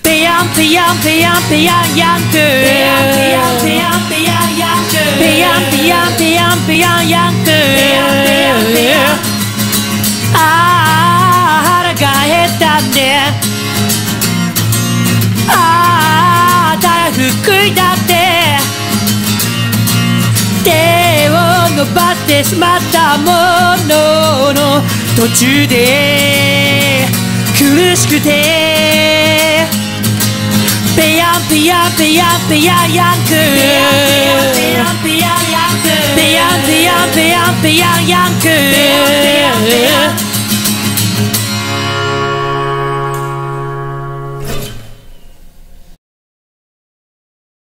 ペヤンペヤンペヤンペヤンヤンクペヤンペヤンペヤンペヤンヤンクペヤンペヤンペヤンペヤンヤンクああ腹が減ったねああ大福食いだって手を伸ばしてしまったものの途中で苦しくてペヤンペヤンペヤンペヤンヤンクペヤンペヤンペヤンヤンクペヤンペヤンペヤンペヤンヤンク